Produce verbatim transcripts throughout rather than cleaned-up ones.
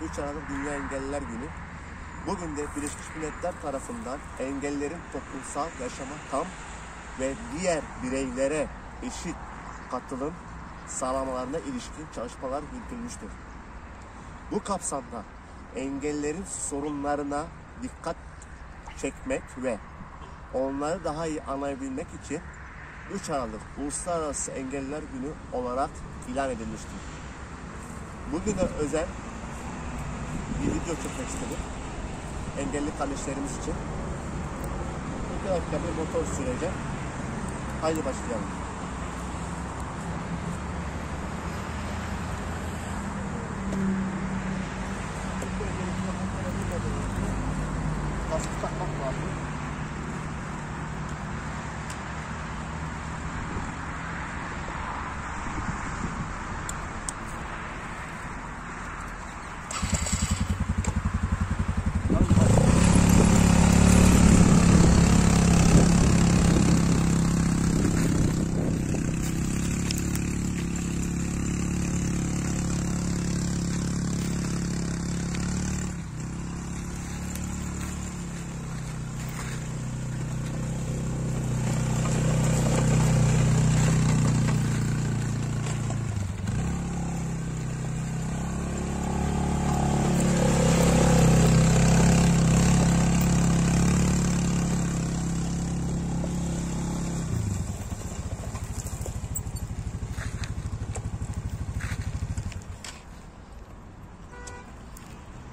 üç Aralık Dünya Engelliler Günü. Bugün de Birleşmiş Milletler tarafından engellerin toplumsal yaşama tam ve diğer bireylere eşit katılım sağlamalarına ilişkin çalışmalar yürütülmüştür. Bu kapsamda engellerin sorunlarına dikkat çekmek ve onları daha iyi anlayabilmek için üç Aralık Uluslararası Engelliler Günü olarak ilan edilmiştir. Bugüne özel bir video çekmek istedim. Engelli kardeşlerimiz için. İki dakika bir motor süreceğim. Haydi başlayalım. Lastik takmak lazım.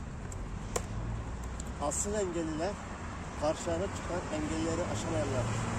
Asıl engelliler karşılarına çıkan engelleri aşamayanlar.